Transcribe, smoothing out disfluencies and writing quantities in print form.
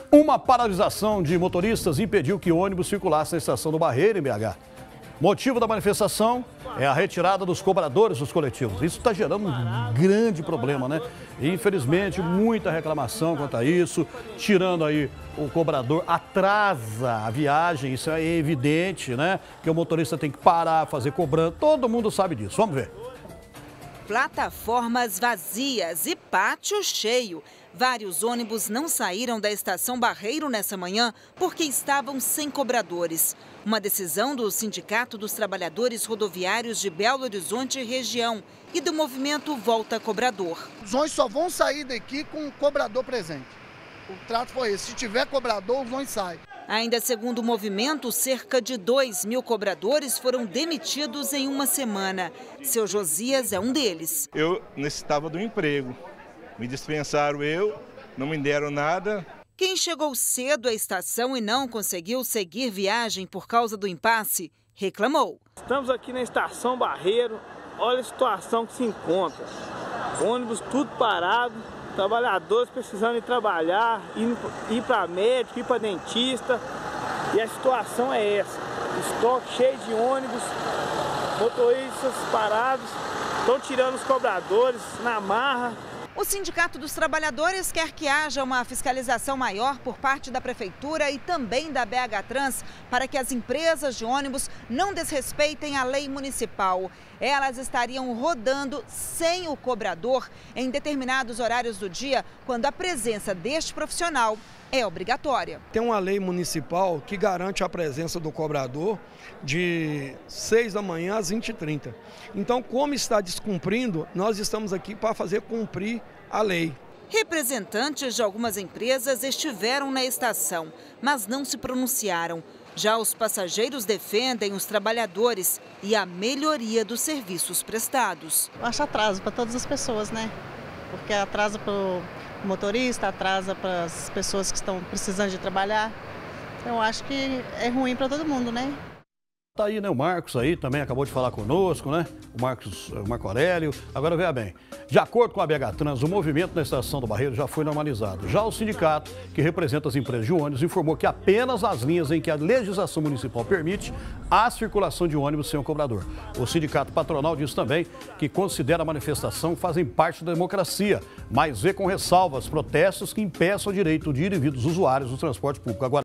Uma paralisação de motoristas impediu que ônibus circulasse na estação do Barreiro, em BH. Motivo da manifestação é a retirada dos cobradores dos coletivos. Isso está gerando um grande problema, né? E, infelizmente, muita reclamação quanto a isso, tirando aí o cobrador, atrasa a viagem, isso é evidente, né? Que o motorista tem que parar, fazer cobrança, todo mundo sabe disso. Vamos ver. Plataformas vazias e pátio cheio. Vários ônibus não saíram da estação Barreiro nessa manhã porque estavam sem cobradores. Uma decisão do Sindicato dos Trabalhadores Rodoviários de Belo Horizonte e região e do movimento Volta Cobrador. Os ônibus só vão sair daqui com o cobrador presente. O trato foi esse, se tiver cobrador, os ônibus saem. Ainda segundo o movimento, cerca de 2.000 cobradores foram demitidos em uma semana. Seu Josias é um deles. Eu necessitava do emprego. Me dispensaram não me deram nada. Quem chegou cedo à estação e não conseguiu seguir viagem por causa do impasse, reclamou. Estamos aqui na estação Barreiro, olha a situação que se encontra. Ônibus tudo parado, trabalhadores precisando ir trabalhar, ir para médico, ir para dentista. E a situação é essa, estoque cheio de ônibus, motoristas parados, estão tirando os cobradores na marra. O Sindicato dos Trabalhadores quer que haja uma fiscalização maior por parte da Prefeitura e também da BH Trans para que as empresas de ônibus não desrespeitem a lei municipal. Elas estariam rodando sem o cobrador em determinados horários do dia, quando a presença deste profissional é obrigatória. Tem uma lei municipal que garante a presença do cobrador de 6 da manhã às 20h30. Então, como está descumprindo, nós estamos aqui para fazer cumprir a lei. Representantes de algumas empresas estiveram na estação, mas não se pronunciaram. Já os passageiros defendem os trabalhadores e a melhoria dos serviços prestados. Eu acho atraso para todas as pessoas, né? Porque atrasa para o motorista, atrasa para as pessoas que estão precisando de trabalhar. Então, eu acho que é ruim para todo mundo, né? Tá aí, né? O Marcos aí também acabou de falar conosco, né? O Marco Aurélio. Agora, veja bem, de acordo com a BH Trans, o movimento na estação do Barreiro já foi normalizado. Já o sindicato, que representa as empresas de ônibus, informou que apenas as linhas em que a legislação municipal permite a circulação de ônibus sem o cobrador. O sindicato patronal diz também que considera a manifestação fazem parte da democracia, mas vê com ressalvas protestos que impeçam o direito de ir e vir dos usuários do transporte público. Agora,